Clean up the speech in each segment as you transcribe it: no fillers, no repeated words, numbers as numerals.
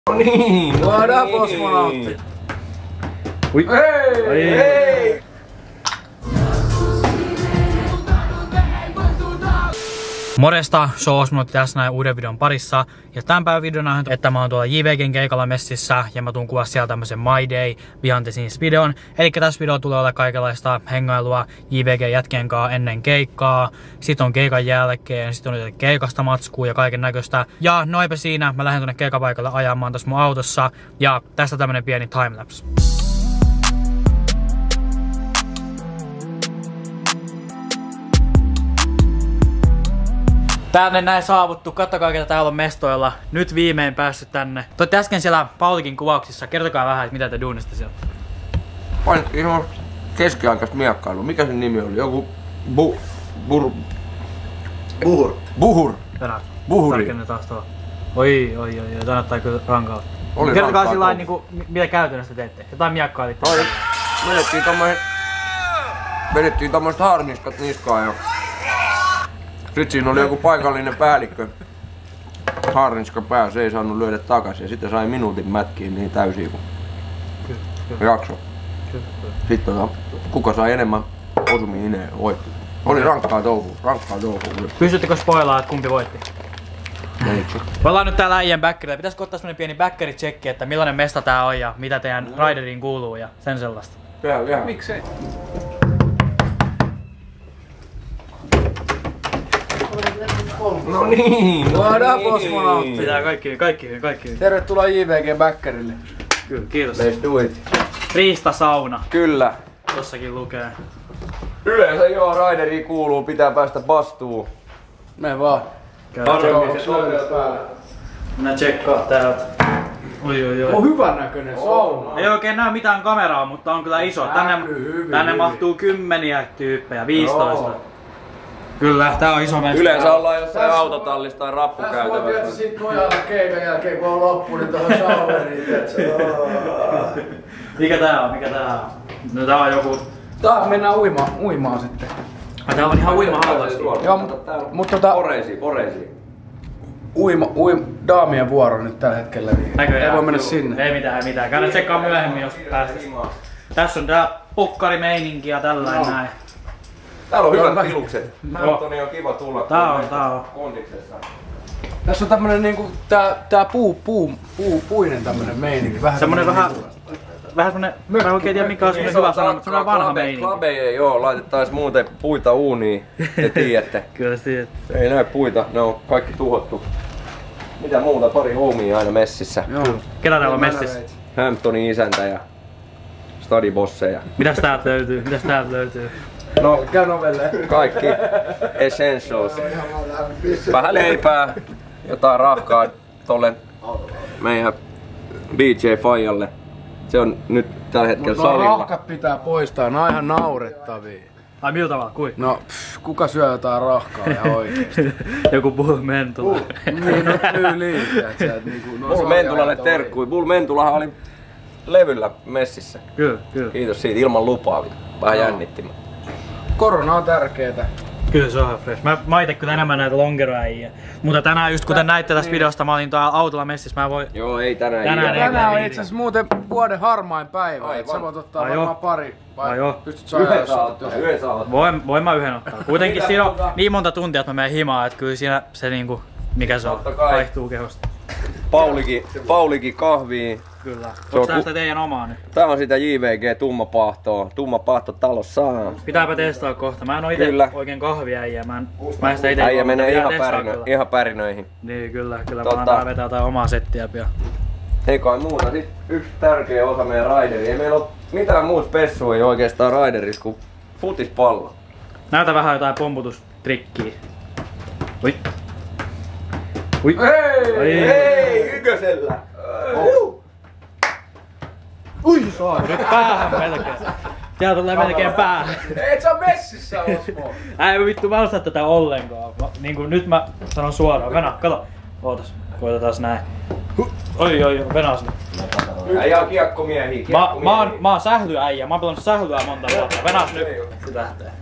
No niin, luodaan kosmonautti. Ui. Hei! Hei! Morjesta, Soosmot tässä näin uuden videon parissa. Ja tämän päivän videona on, että mä oon tuolla JVGn keikalla messissä ja mä tuun kuvaa siellä tämmösen My Day Behind the Scenes videon. Eli tässä video tulee olla kaikenlaista hengailua JVGn jätkien kanssa ennen keikkaa. Sitten on keikan jälkeen, sitten on keikasta matskua ja kaiken näköistä. Ja noinpä siinä, mä lähden tuonne keikapaikalle ajamaan tässä mun autossa. Ja tästä tämmönen pieni timelapse. Tänne näin saavuttu, kattokaa ketä täällä on mestoilla. Nyt viimein päässyt tänne. Te olette äsken siellä Paulikin kuvauksissa, kertokaa vähän, että mitä te duunista siellä. Painettiin ihan keskiaikaista miekkailua. Mikä sen nimi oli? Joku Buhur. Tänään. Buhuri. Tarkenne taas tuolla. Oi, tää näyttää kyllä rankalta. Oli Kertokaa rankkaa sillain niinku, mitä käytännössä teette. Jotain miekkailitte. Vedettiin tommoset haarniskat niskaan ja sit siinä oli joku paikallinen päällikkö. Haarniskan pää, se ei saanut lyödä takaisin ja sitten sai minuutin mätkiin niin täysin kuin jakso. Sitten kuka sai enemmän osumia ineen voitti. Oli rankkaa touhua. Pystyttekö spoilaa, että kumpi voitti? Me ollaan nyt täällä äijän bäkkärillä. Pitäisikö ottaa semmonen pieni bäkkäri-tsekki, että millainen mesta tää on ja mitä teidän rideriin kuuluu ja sen sellaista. Jää. Miksei? No niin, luodaan kosmonautti. Pitää kaikki hyvin. Tervetuloa JVG Bäkkärille. Kyllä, kiitos. Let's do it. Riistasauna. Kyllä. Tossakin lukee. Yleensä joo, raideriin kuuluu, pitää päästä bastuun. Me vaan. Minä tsekkaan täältä. Oi. On hyvän näköinen sauna. Ei oikein näy mitään kameraa, mutta on kyllä iso. Tänne mahtuu 10 tyyppejä, 15. Kyllä, tää on iso mesta. Yleensä ollaan jossain autotallissa tai Tässä voi rappukäytävässä. tietysti sit pojalla keikan jälkeen kun on loppu, niin tohon showeriin, Mikä tää on? No tää on joku... Taas mennään uimaan sitten. Tää on ihan uimahallas. Joo, mutta Poreisiin. daamien vuoro nyt tällä hetkellä, niin Näköjään. ei voi mennä sinne. Ei mitään. Käydä tsekkaa myöhemmin, jos päästäis. Tässä on tää pukkarimeininki ja tällainen näin. Täällä on hyvät tilukset. Antoni on kiva tulla. Tää on. Kondiksessa. Tässä on tämmönen niinku tää puinen tämmönen meininki. Semmonen vähän semmonen, mä en oikein tiedä mikä on semmonen hyvä sana, mutta semmonen vanha meininki. Klabeja joo, laitettais muuten puita uuniin, te tiedätte. Kyllä sä tiedät. Ei näy puita, ne on kaikki tuhottu. Mitä muuta, pari homia aina messissä. Joo. Ketä täällä on messissä? Hamptonin isäntä ja stadibosseja. Mitäs täältä löytyy? No, Käy novelle. kaikki essentials. Vähän leipää, jotain rahkaa tolle meidän DJ Fajalle. Se on nyt tällä hetkellä Mut nuo salilla. rahkat pitää poistaa, ne on ihan naurettavia. Ai miltä vaan, kui? No, kuka syö jotain rahkaa ihan oikeesti? Joku Bull Mentula. Niin, no tyyliin, tiiätsä, niinku, Bull Mentulalle terkkui. Bull Mentulahan oli levyllä messissä. Kyllä. Kiitos siitä, ilman lupaa. Vähän jännitti. Korona on tärkeetä. Kyllä se on ihan fresh. Mä ite kyllä enemmän näitä lonkeroäjiä. Mutta tänään just kuten näitte tästä videosta, mä olin tuolla autolla messissä. Mä voin... Joo, ei tänään. Tänään on itse asiassa muuten vuoden harmain päivä. Aivan. Et sä voit ottaa Ai varmaan joo. pari. Vai joo. pystyt sä ajaa, jos sä otat yhden? Yhden saa. Voin mä yhden ottaa. Kuitenkin siinä on niin monta tuntia, että mä menen himaan, että kyllä siinä se niinku, mikä se on, Totta kai. vaihtuu kehosta. Paulikin kahvii. Kyllä. Se on Onks tää sitä teidän omaa nyt? Tää on sitä JVG Tumma Pahto talossa. Pitääpä testaa kohta. Mä en oo ite Kyllä. oikein kahviäijä. Mä en sitä ite Äijä menee pitää testaa kyllä. ihan pärinöihin. Niin kyllä. Mä annan vetää jotain omaa settiä pian. Ei kai muuta. Sitten yksi tärkeä osa meidän raideri. Ei meillä oo mitään muuta spessua ei oikeastaan raiderissa kuin futispallo. Näytä vähän jotain pomputustrikkiä. Ui. Hei! Ykkösellä! Ui saa! Nyt päähän melkein. Tää tulee melkein päähän. Et sä oo messissä, Osmo! Ei vittu mä osaa tätä ollenkaan. Niinku nyt mä sanon suoraan. Venä, kato. Ootas. Koitetaan näin. Oi, venas nyt. Äijä on kiekkomiehiä. Mä oon sählyäijä. Mä oon pelannut sählyä monta vuotta. Venas nyt. Se lähtee.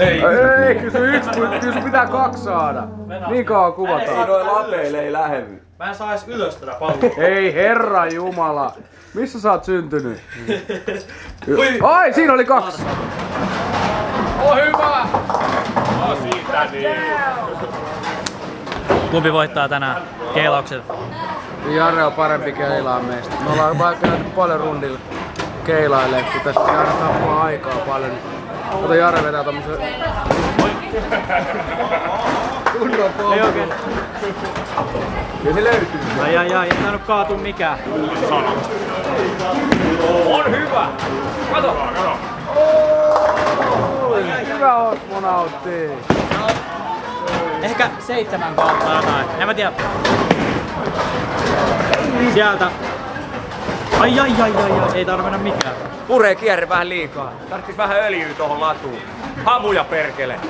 Ei, kyllä sun pitää 2 saada. Niin kauan kuvataan. Noin lapeille ei lähde. Mä en saa edes ylös tätä palloa. Ei herra jumala. Missä sä oot syntynyt? Ai, siinä oli 2. Oh, hyvä! No siitä niin. Kumpi voittaa tänään keilaukset? Jare on parempi keilaa meistä. Me ollaan vaan käyty paljon rundilla keilailemaan, kun tässä pitää aina tappaa aikaa paljon. Mutta Jare vetää tommosen... Kunnon pommi. Ei oikein. Kyllä se löytyy. Ai, ei tainnut kaatua mikään. On hyvä! Kato! Hyvä osmonautti. Ehkä 7 kautta jotain. En mä tiedä. Sieltä. Ai. Ei tarvi mennä mikään. Puree kierre vähän liikaa. Tarvitsis vähän öljyä tohon latuun. Hamuja perkele.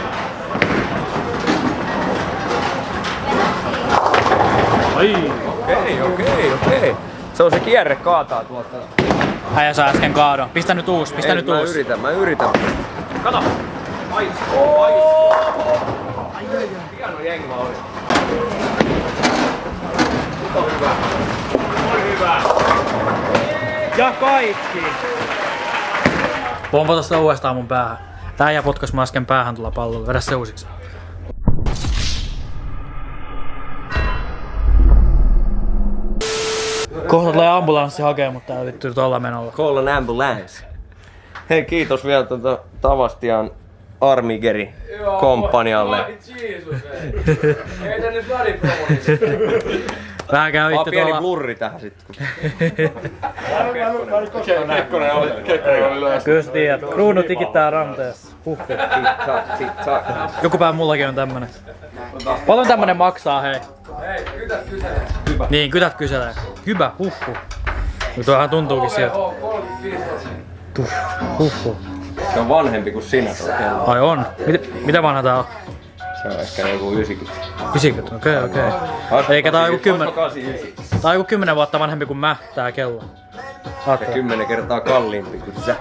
Ai. Okei. Se on se kierre kaataa tuolta. Äijä saa äsken kaadon. Pistä nyt uusi. Mä yritän. Kato! Hieno jengma oli. Nyt on hyvä. On hyvä. Ja kaikki. Pompata sitä uudestaan mun päähän. Tää äijä potkas mä äsken päähän tulla pallolla. Vedä se uusiksi. Kohta tulee ambulanssi hakee, mutta tää vittu tuolla menolla. Call an ambulance. Hei, kiitos vielä Tavastian Armigeri komppanialle. Ei tänne välipromolisi. Vähän käy itse Pieni tuolla. blurri tähän sitten. Kekkonen oli Kyllä sä tiedät. Kruunu tikittää ranteessa. Joku päivä mullakin on tämmönen. Paljon tämmönen maksaa, hei? Hei, kytät kyselee. Niin, kytät kyselee. Hyvä, huhhuh. Tuohan tuntuukin sieltä. 35. Huhhuh. Se on vanhempi kuin sinä tuo kello. Ai on? Mitä vanha tää on? Se on ehkä joku 90. 90, okei. Eikä tää on joku 10. 89. Tää on joku 10 vuotta vanhempi kuin mä, tää kello. Ja 10 kertaa kalliimpi kuin sä.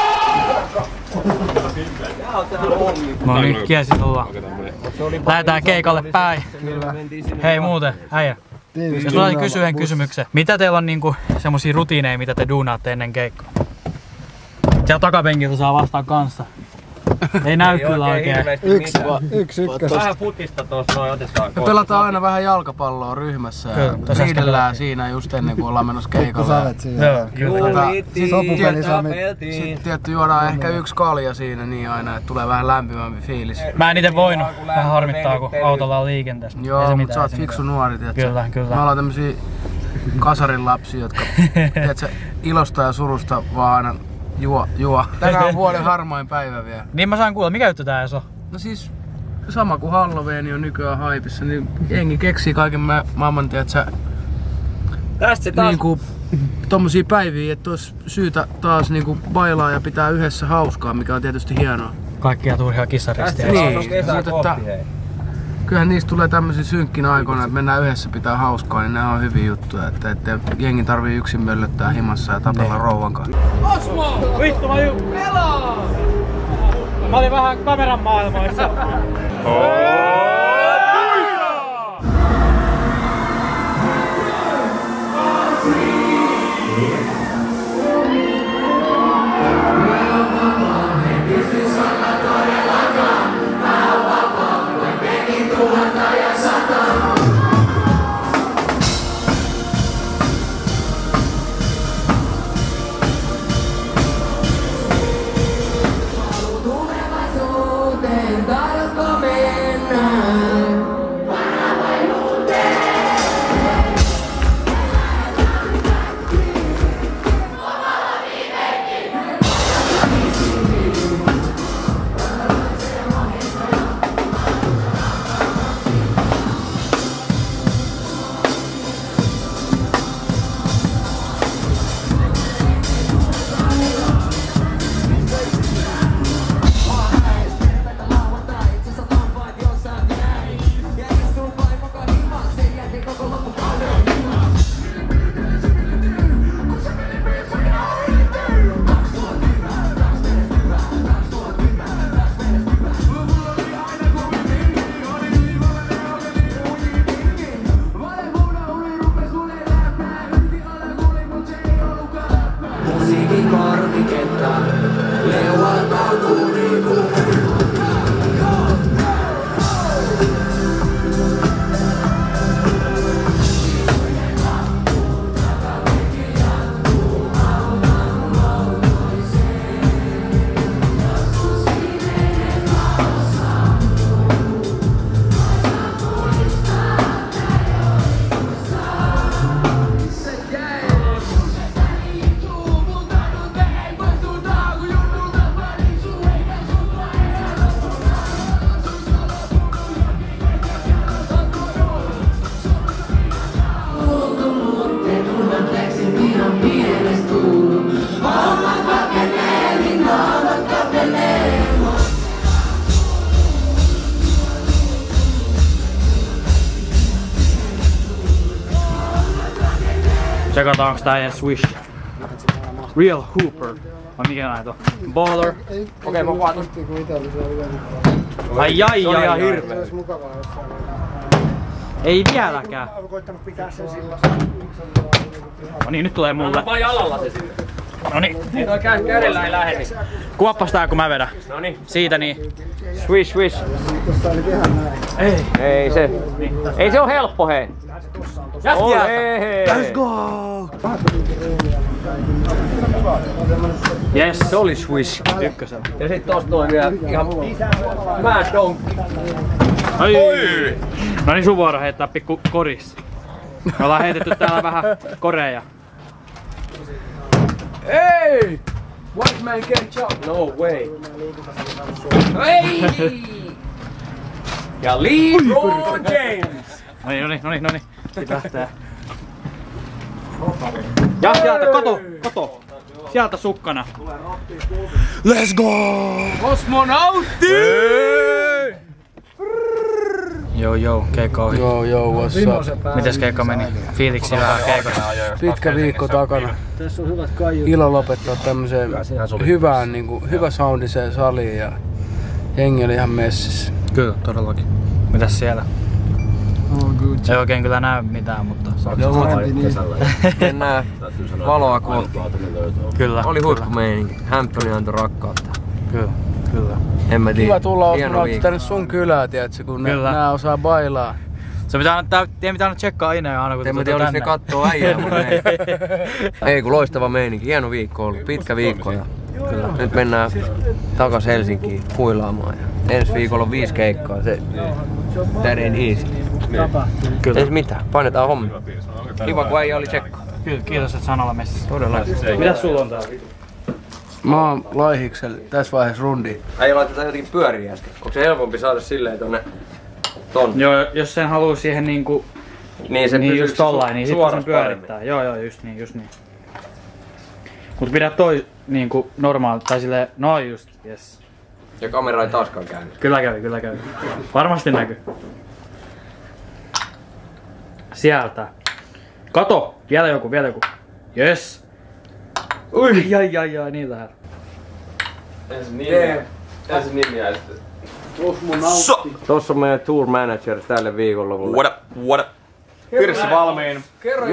No niin, kiesin ollaan. Lähetään keikalle päin. Hei muuten, äijä. Jos mä kysyä yhden kysymyksen. Mitä teillä on niinku semmosia rutiineja, mitä te duunaatte ennen keikkaa? Siellä takapenkiltä saa vastaan kanssa. Ei näy kyllä oikein. Yksi. Vähän futista tuossa noin, otetaan. Me pelataan aina vähän jalkapalloa ryhmässä ja riidellään siinä just ennen kuin ollaan menossa keikalle. Joo, kyllä. Sitten tietty juodaan ehkä 1 kalja siinä niin aina, että tulee vähän lämpimämpi fiilis. Mä en ite voinut. Vähän harmittaa, kun autolla on liikenteessä. Joo, mutta sä oot fiksu nuori, tiedätkö? Kyllä. Me ollaan tämmösiä kasarin lapsia, jotka tiedätkö, ilosta ja surusta vaan aina juo. Tänään on vuoden harmain päivä vielä. Niin mä saan kuulla, mikä juttu tää edes on? No siis sama kuin Halloween on nykyään haipissa, niin jengi keksii kaiken maailman, tiedätkö, Tästä se taas. niinku tommosia päiviä, että olisi syytä taas niinku bailaa ja pitää yhdessä hauskaa, mikä on tietysti hienoa. Kaikkia turhia kissaristiä. Niin, mutta kyllähän niistä tulee tämmöisiä synkkinä aikoina, että mennään yhdessä pitää hauskaa, niin nämä on hyviä juttuja, että jengi tarvii yksin möllöttää himassa ja tapella rouvan kanssa. Osmo! Vittu mä pelaa! Mä olin vähän kameran maailmoissa. Tahdotko mennä? Tsekataan onks tää edes Swish. Real Hooper. Vai mikä näitä on? Baller. Okei, mä vaatan. Ai ai ai ai. Hirveä. Ei vieläkään. No niin, nyt tulee mulle. Anna vaan jalalla se sinne. Noniin. Ei toi kädellä ei lähde. Kuoppas tää kun mä vedän. Noniin. Siitä niin. Swish, swish. Ei. Ei se. Ei se oo helppo hei. Jätkiä! Hei. Let's go! Yes. Se oli swish. Ykkösellä. Ja sit tosta noin vielä ihan mad donkki. Ai. No niin, sun vuoro heittää pikku koris. Me ollaan heitetty täällä vähän koreja. Ei! White man can't jump. No way. Hei! Ja LeBron James! Noniin. Sit lähtee. Ja sieltä, kato! Sieltä sukkana. Let's go! Kosmonautti! Joo, keikka ohi. Joo, what's up? Mites keikka meni? Fiiliksi vähän keikosta. Pitkä viikko takana. Ilo lopettaa tämmöiseen hyvään, hyvä soundiseen saliin ja jengi oli ihan messissä. Kyllä, todellakin. Mitäs siellä? Ei oikein kyllä näy mitään, mutta... En näe valoa kohti. Kyllä. Oli huippumeininki. Hamptoni antoi rakkautta. Kyllä. En mä tiedä. Kiva tulla Hieno osmonautti viikko. tänne sun kylään, tiiätkö, kun Kyllä. nää osaa bailaa. Se pitää aina tsekkaa aina kun En mä tiedä, olis ne kattoo äijää, mutta ei kun loistava meininki. Hieno viikko ollut. Pitkä viikko. Ja nyt mennään takas Helsinkiin huilaamaan. Ja ensi viikolla on 5 keikkaa. Se that ain't easy. Kyllä. Ei mitään. Painetaan hommi. Kiva kun äijä oli tsekkaa. Kyllä, kiitos et sanolla messissä. Todellakin. Mitäs sulla on täällä? Mä oon laihiksella tässä vaiheessa rundi. Äijä laitetaan jotenkin pyöriä äsken. Onko se helpompi saada silleen tonne ton? Joo, jos sen haluu siihen niinku... Niin se Niin pysyy just tollain, niin sit kun sen suorassa pyörittää. Joo, just niin. Mut pidä toi niinku normaali, tai silleen, no just, yes. Ja kamera ei taaskaan käynyt. Kyllä kävi. Varmasti näkyy. Sieltä. Kato! Vielä joku. Yes! Ui, ai, niin lähellä. Ensin nimiä sitten. Kosmonautti. Tossa on meidän tour manager tälle viikonlopulle. What up? Pirssi valmiin.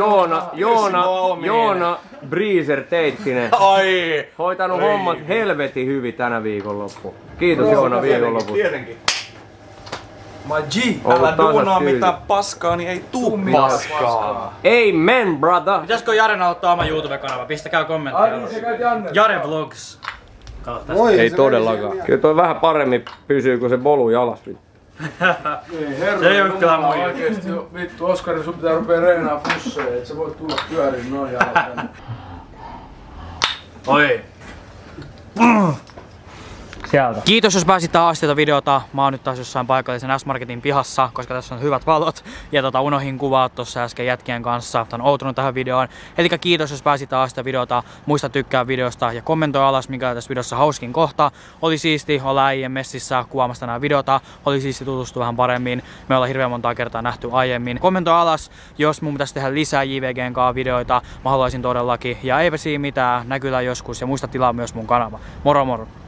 Joona Breezer Teittinen. Ai! Hoitanut hommat helvetin hyvin tänä viikonloppu. Kiitos Joona viikonloppu. Tietenkin. My G. Älä duunaa mitään paskaa, niin ei tuu paskaa. Amen, brother. Pitäisikö Jaren aloittaa oma YouTube-kanava? Pistäkää kommentteja. Jare Vlogs. Kato tästä. Ei todellakaan. Kyllä toi vähän paremmin pysyy kuin se bolu jalas. Se ei oo kyllä mun. Oikeesti vittu, Oskari, sun pitää rupea reenaa fusseja, et sä voit tulla pyöriin noin jalat tänne. Oi. Sieltä. Kiitos jos pääsit asti tätä videota. Mä oon nyt taas jossain paikallisen S-Marketin pihassa, koska tässä on hyvät valot. Ja unohin kuvaa tossa äsken jätkien kanssa. Tän on outunut tähän videoon. Eli kiitos jos pääsit asti tätä videota. Muista tykkää videosta ja kommentoi alas mikä on tässä videossa hauskin kohta. Oli siisti olla äijien messissä kuvaamassa tänään videota. Oli siisti tutustua vähän paremmin. Me ollaan hirveän montaa kertaa nähty aiemmin. Kommentoi alas, jos mun pitäisi tehdä lisää JVGn kanssa videoita. Mä haluaisin todellakin. Ja eipä siinä mitään. Näkytään joskus. Ja muista tilaa myös mun kanava. Moro moro!